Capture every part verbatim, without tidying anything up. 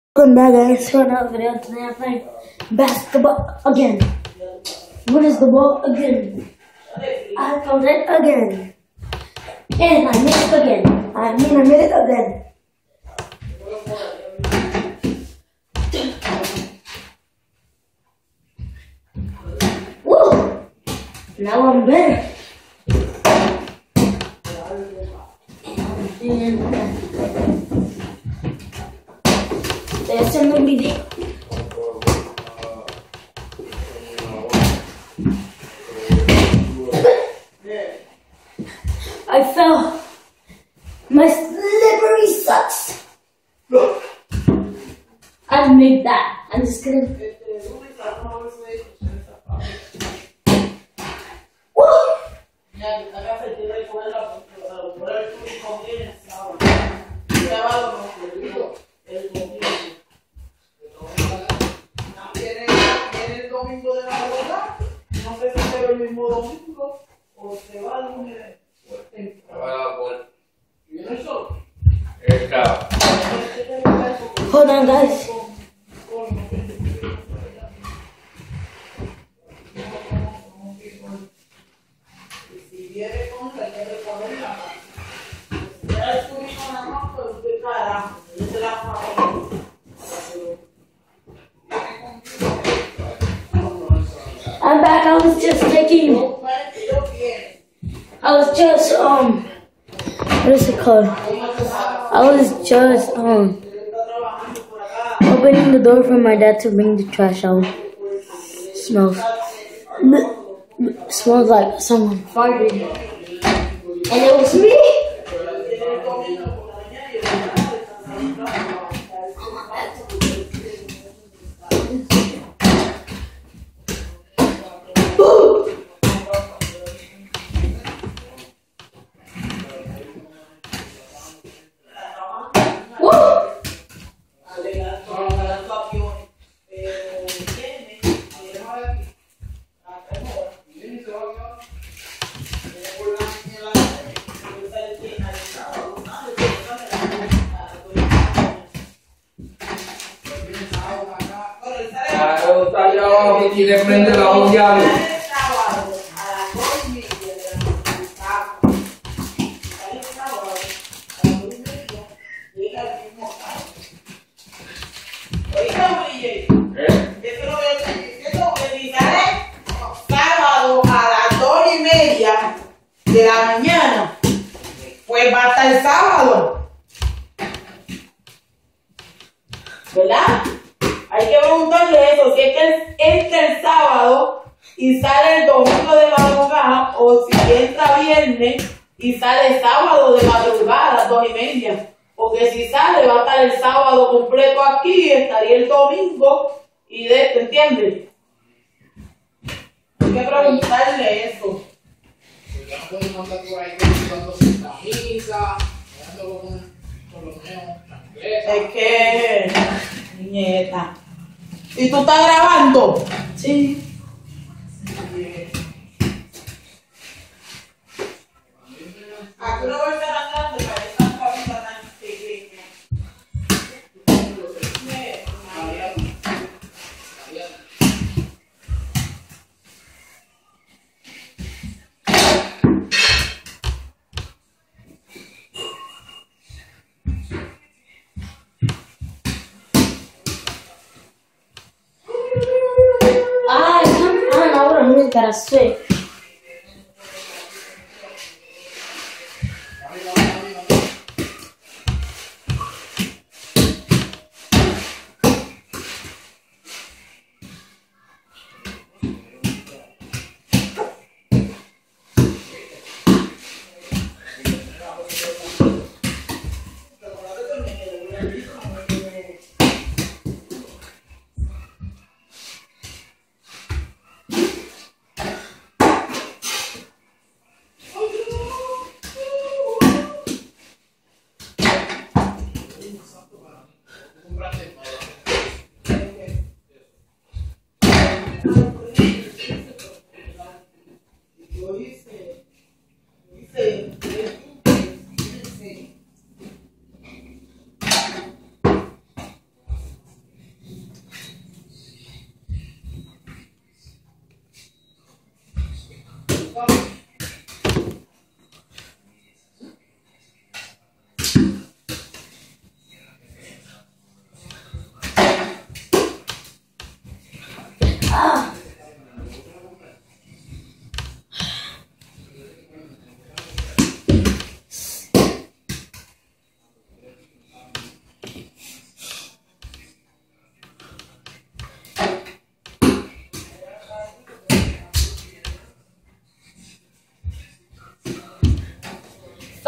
Welcome back guys to another video. Today I'm playing basketball again. What is the ball again? I found it again. And I made it again. I mean I made it again. Woo! Now I'm better. And there's in the video. I fell. My slippery sucks. I made that. I'm just kidding. Woo! No sé si será el mismo domingo o se va el lunes o el temprano. ¿Y viene el sol? Hold on, guys. Si viene con la que recorrerla, si ya subí con la mano, pues de carajo, es de la favor. I'm back. I was just taking. I was just um. What is it called? I was just um opening the door for my dad to bring the trash out. Smells. Smells like someone farted, and it was me. Y le prende la olla. Sábado a las dos y media de la mañana, pues va a estar el sábado, ¿verdad? Hay que preguntarle eso, si es que entra el sábado y sale el domingo de madrugada, o si entra viernes y sale sábado de madrugada a las dos y media. Porque si sale va a estar el sábado completo aquí, estaría el domingo y de esto, ¿entiendes? Hay que preguntarle eso. Ya no pueden mandar por ahí buscando sin camisa, dejándolo con, por lo menos chancleta. Es que, niñeta. ¿Y tú estás grabando? Sí. Aquí no voy a estar andando para esta cabeza tan pequeña. Ah, come on. Ahora no gotta switch.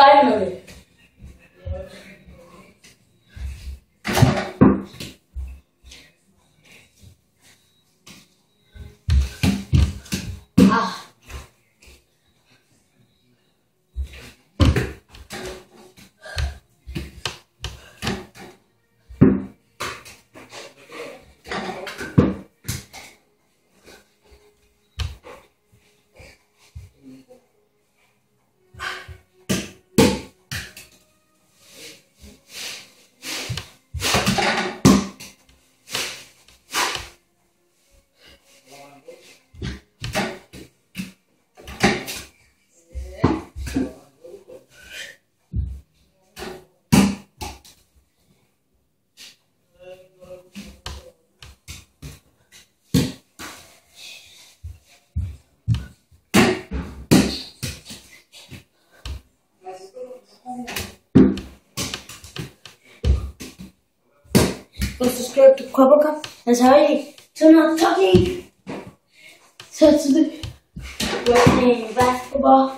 Finally. Ah. Go subscribe to Quabblecup and sorry to not talking. So today we're playing basketball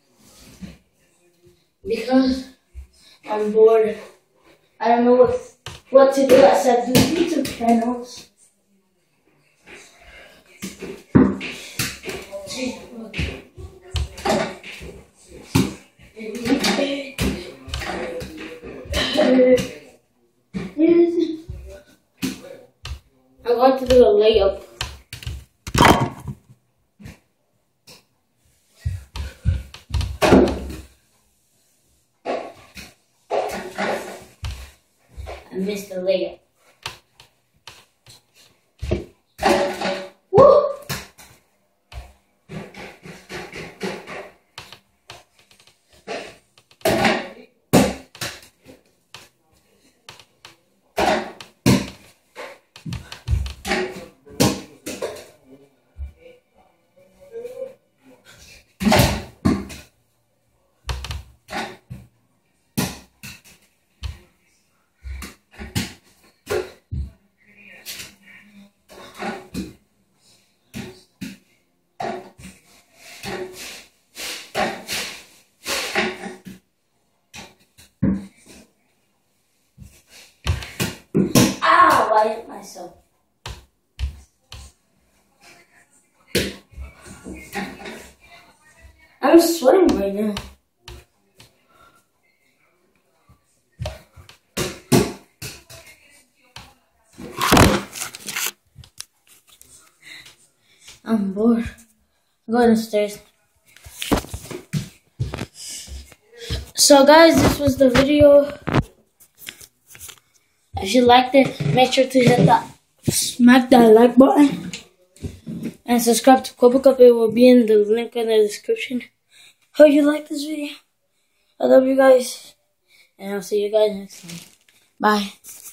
because I'm bored. I don't know what what to do except do YouTube channels. I'm going to do a layup. I missed the layup. Woo! Ow! I hit myself. I'm sweating right now. I'm bored. I'm going upstairs. So guys, this was the video. If you liked it, make sure to hit that, smack that like button, and subscribe to Quabblecup. It will be in the link in the description. Hope you like this video. I love you guys, and I'll see you guys next time. Bye.